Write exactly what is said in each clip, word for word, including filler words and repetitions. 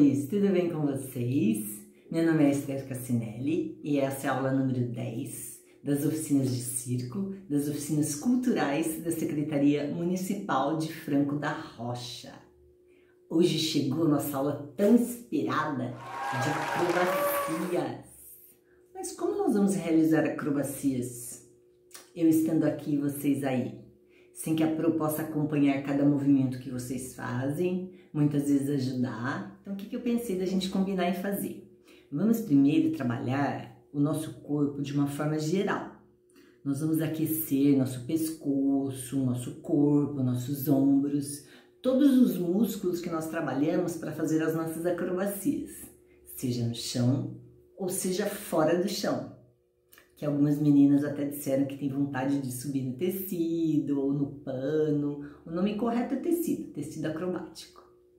amores, tudo bem com vocês? Meu nome é Esther Cassinelli e essa é a aula número dez das oficinas de circo, das oficinas culturais da Secretaria Municipal de Franco da Rocha. Hoje chegou nossa aula tão inspirada de acrobacias. Mas como nós vamos realizar acrobacias? Eu estando aqui e vocês aí, sem que a Pro possa acompanhar cada movimento que vocês fazem, muitas vezes ajudar. Então, o que eu pensei da gente combinar e fazer? Vamos primeiro trabalhar o nosso corpo de uma forma geral. Nós vamos aquecer nosso pescoço, nosso corpo, nossos ombros, todos os músculos que nós trabalhamos para fazer as nossas acrobacias, seja no chão ou seja fora do chão. Que algumas meninas até disseram que tem vontade de subir no tecido ou no pano. O nome correto é tecido, tecido acrobático.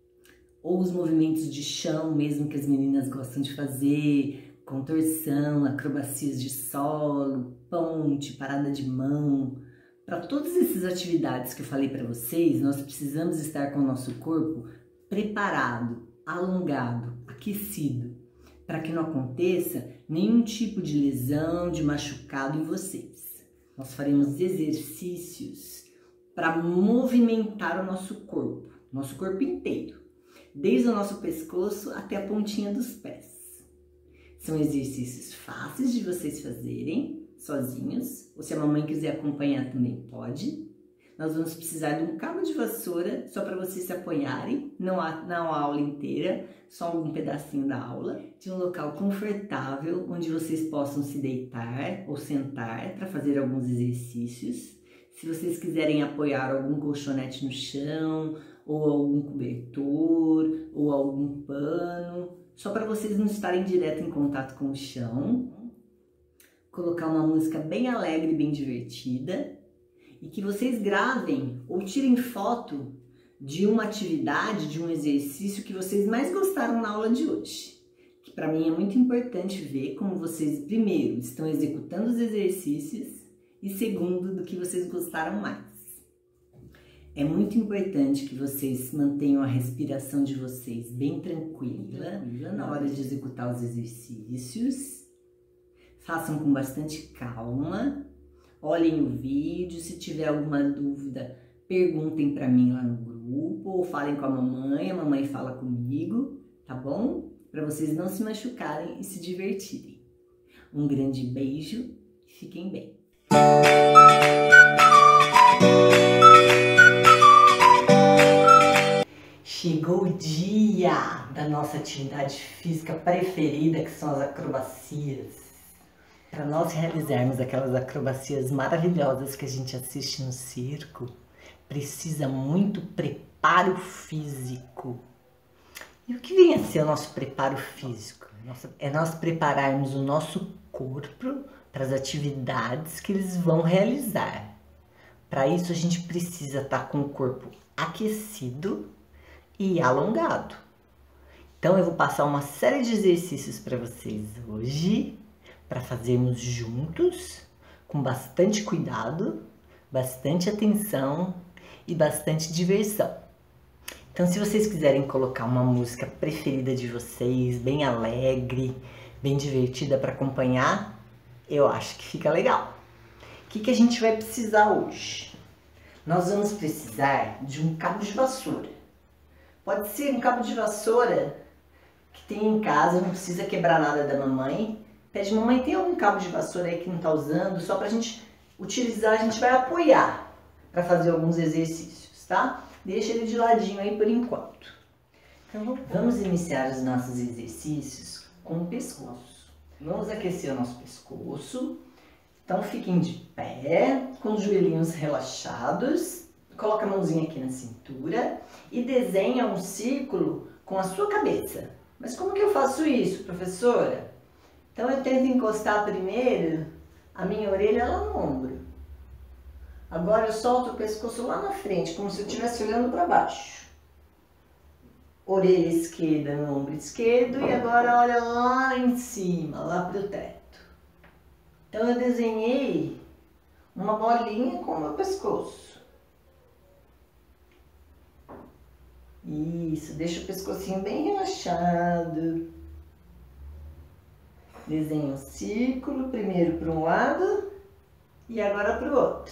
Ou os movimentos de chão mesmo que as meninas gostam de fazer, contorção, acrobacias de solo, ponte, parada de mão. Para todas essas atividades que eu falei para vocês, nós precisamos estar com o nosso corpo preparado, alongado, aquecido, para que não aconteça nenhum tipo de lesão, de machucado em vocês. Nós faremos exercícios para movimentar o nosso corpo, nosso corpo inteiro, desde o nosso pescoço até a pontinha dos pés. São exercícios fáceis de vocês fazerem sozinhos, ou se a mamãe quiser acompanhar também pode. Nós vamos precisar de um cabo de vassoura só para vocês se apoiarem, não a, não a aula inteira, só um pedacinho da aula, de um local confortável onde vocês possam se deitar ou sentar para fazer alguns exercícios. Se vocês quiserem apoiar algum colchonete no chão, ou algum cobertor, ou algum pano, só para vocês não estarem direto em contato com o chão. Colocar uma música bem alegre e bem divertida. E que vocês gravem ou tirem foto de uma atividade, de um exercício que vocês mais gostaram na aula de hoje. Que para mim é muito importante ver como vocês, primeiro, estão executando os exercícios e segundo, do que vocês gostaram mais. É muito importante que vocês mantenham a respiração de vocês bem tranquila na hora de executar os exercícios. Façam com bastante calma. Olhem o vídeo, se tiver alguma dúvida, perguntem para mim lá no grupo ou falem com a mamãe, a mamãe fala comigo, tá bom? Para vocês não se machucarem e se divertirem. Um grande beijo e fiquem bem. Chegou o dia da nossa atividade física preferida, que são as acrobacias. Para nós realizarmos aquelas acrobacias maravilhosas que a gente assiste no circo, precisa muito preparo físico. E o que vem a ser o nosso preparo físico? É nós prepararmos o nosso corpo para as atividades que eles vão realizar. Para isso a gente precisa estar com o corpo aquecido e alongado. Então eu vou passar uma série de exercícios para vocês hoje, para fazermos juntos, com bastante cuidado, bastante atenção e bastante diversão. Então, se vocês quiserem colocar uma música preferida de vocês, bem alegre, bem divertida para acompanhar, eu acho que fica legal. O que que a gente vai precisar hoje? Nós vamos precisar de um cabo de vassoura. Pode ser um cabo de vassoura que tem em casa, não precisa quebrar nada da mamãe. Pede, mamãe, tem algum cabo de vassoura aí que não está usando? Só para a gente utilizar, a gente vai apoiar para fazer alguns exercícios, tá? Deixa ele de ladinho aí por enquanto. Então, vamos iniciar os nossos exercícios com o pescoço. Vamos aquecer o nosso pescoço. Então, fiquem de pé, com os joelhinhos relaxados. Coloca a mãozinha aqui na cintura e desenha um círculo com a sua cabeça. Mas como que eu faço isso, professora? Então eu tento encostar primeiro a minha orelha lá no ombro. Agora eu solto o pescoço lá na frente, como se eu estivesse olhando para baixo. Orelha esquerda no ombro esquerdo e agora olha lá em cima, lá para o teto. Então eu desenhei uma bolinha com o meu pescoço. Isso, deixa o pescocinho bem relaxado. Desenha um círculo, primeiro para um lado e agora para o outro.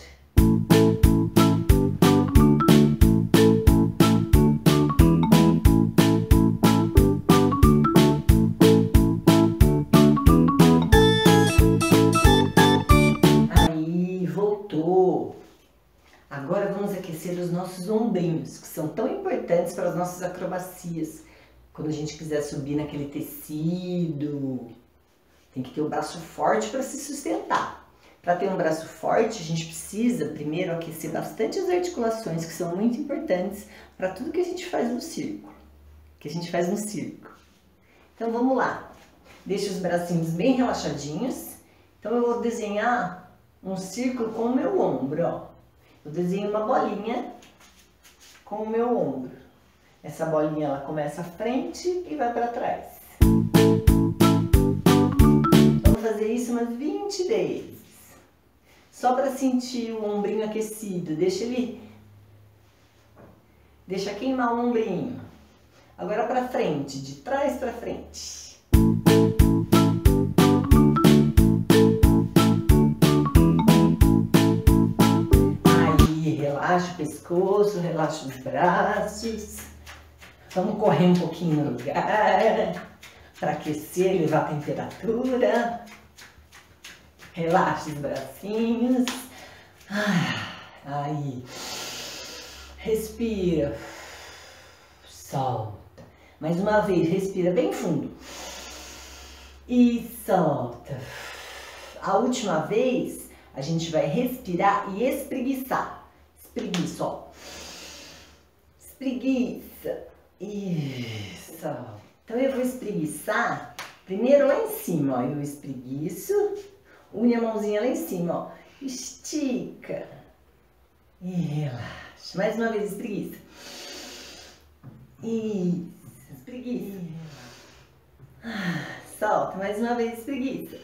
Aí, voltou. Agora vamos aquecer os nossos ombrinhos, que são tão importantes para as nossas acrobacias. Quando a gente quiser subir naquele tecido, tem que ter o braço forte para se sustentar. Para ter um braço forte, a gente precisa primeiro aquecer bastante as articulações, que são muito importantes para tudo que a gente faz no circo. Que a gente faz no circo. Então vamos lá. Deixa os bracinhos bem relaxadinhos. Então eu vou desenhar um círculo com o meu ombro, ó. Eu desenho uma bolinha com o meu ombro. Essa bolinha ela começa à frente e vai para trás. Vamos fazer isso umas vinte vezes. Só para sentir o ombrinho aquecido. Deixa ele... Deixa queimar o ombrinho. Agora para frente, de trás para frente. Relaxa o pescoço, relaxa os braços. Vamos correr um pouquinho no lugar para aquecer, levar a temperatura. Relaxa os bracinhos. Aí. Respira. Solta. Mais uma vez, respira bem fundo. E solta. A última vez, a gente vai respirar e espreguiçar. Espreguiça, ó. Espreguiça. Isso. Então eu vou espreguiçar primeiro lá em cima, ó. Eu espreguiço, une a mãozinha lá em cima, ó. Estica. E relaxa. Mais uma vez, espreguiça. Isso. Espreguiça. Solta. Mais uma vez, espreguiça.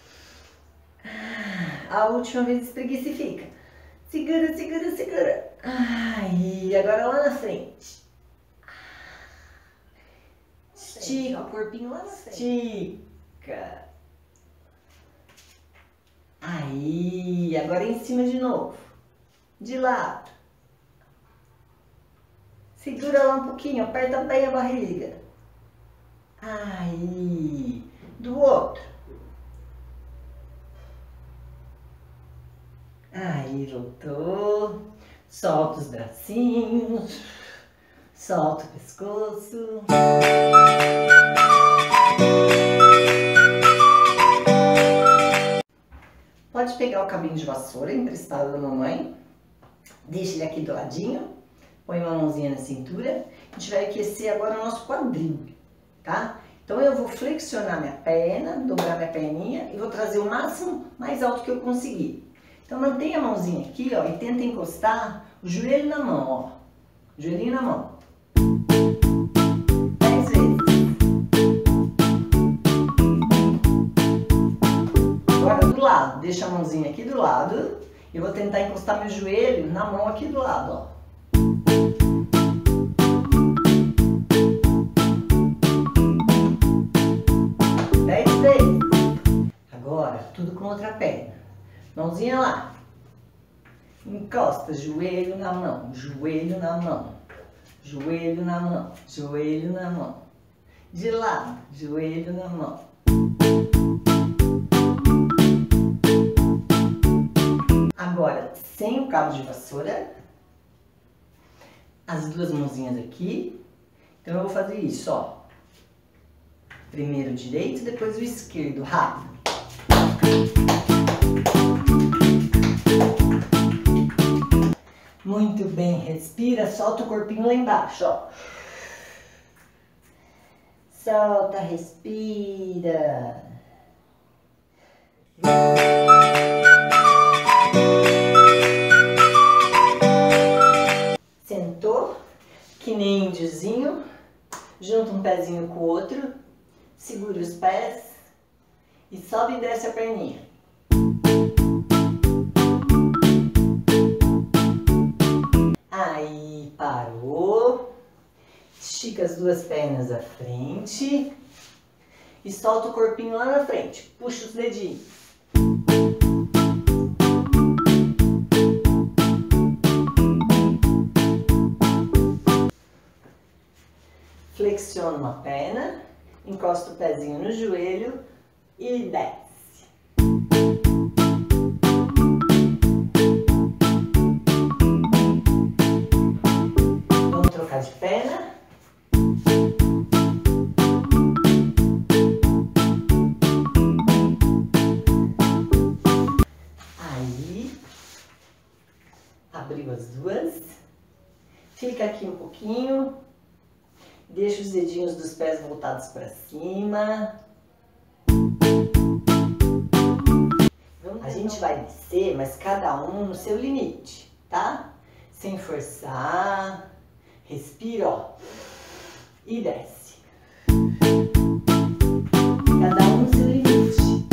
A última vez, espreguiça e fica. Segura, segura, segura. Aí, agora lá na frente. Estica o corpinho lá na frente. Estica. Aí, agora em cima de novo. De lado. Segura lá um pouquinho, aperta bem a barriga. Aí, do outro. Aí, voltou. Solta os bracinhos. Solta o pescoço. Pode pegar o cabinho de vassoura emprestado da mamãe. Deixa ele aqui do ladinho. Põe uma mãozinha na cintura. A gente vai aquecer agora o nosso quadril, tá? Então eu vou flexionar minha perna, dobrar minha perninha e vou trazer o máximo mais alto que eu conseguir. Então mantenha a mãozinha aqui, ó, e tenta encostar o joelho na mão, ó. Joelhinho na mão. Dez vezes. Agora do lado, deixa a mãozinha aqui do lado. E eu vou tentar encostar meu joelho na mão aqui do lado, ó. Dez vezes. Agora, tudo com outra perna. Mãozinha lá. Encosta, joelho na mão, joelho na mão, joelho na mão, joelho na mão. De lado, joelho na mão. Agora, sem o cabo de vassoura, as duas mãozinhas aqui. Então eu vou fazer isso, ó. Primeiro o direito, depois o esquerdo, rápido. Muito bem, respira, solta o corpinho lá embaixo, ó. Solta, respira. Sentou, que nem índiozinho, junta um pezinho com o outro, segura os pés e sobe e desce a perninha. Aí, parou. Estica as duas pernas à frente e solta o corpinho lá na frente. Puxa os dedinhos. Flexiona uma perna, encosta o pezinho no joelho e desce. Vamos trocar de perna. Aí, abriu as duas. Fica aqui um pouquinho. Deixa os dedinhos dos pés voltados para cima. A gente vai descer, mas cada um no seu limite, tá? Sem forçar. Respira, ó. E desce. Cada um no seu limite.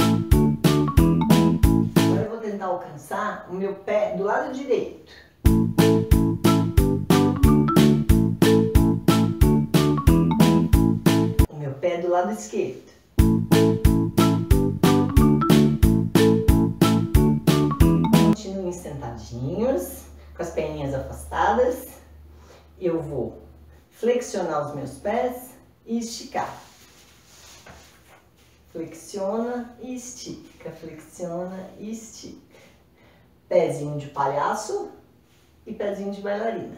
Agora eu vou tentar alcançar o meu pé do lado direito. Pé do lado esquerdo. Continuem sentadinhos, com as perninhas afastadas. Eu vou flexionar os meus pés e esticar. Flexiona e estica, flexiona e estica. Pezinho de palhaço e pezinho de bailarina.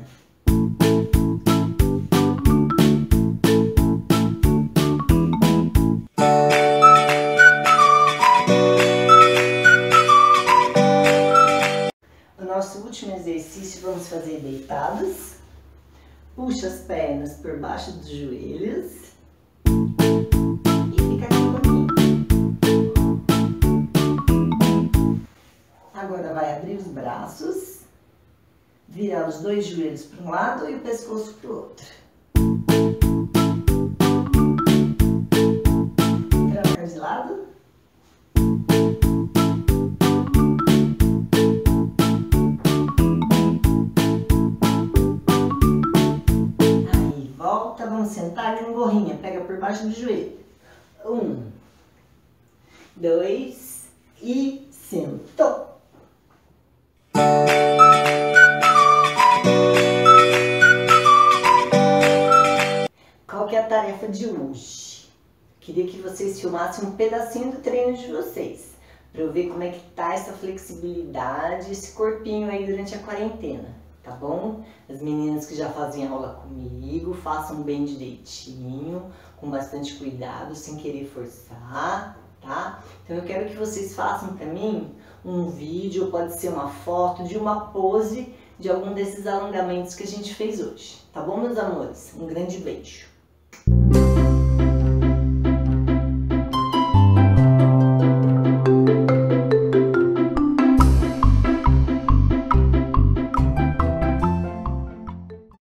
Nosso último exercício vamos fazer deitados. Puxa as pernas por baixo dos joelhos e fica aqui um pouquinho. Agora vai abrir os braços, virar os dois joelhos para um lado e o pescoço para o outro. Troca de lado. Vamos sentar aqui no gorrinha, pega por baixo do joelho. Um, dois e sentou. Qual que é a tarefa de hoje? Queria que vocês filmassem um pedacinho do treino de vocês, para eu ver como é que tá essa flexibilidade, esse corpinho aí durante a quarentena. Tá bom? As meninas que já fazem aula comigo, façam bem direitinho, com bastante cuidado, sem querer forçar, tá? Então eu quero que vocês façam pra mim um vídeo, pode ser uma foto de uma pose de algum desses alongamentos que a gente fez hoje. Tá bom, meus amores? Um grande beijo!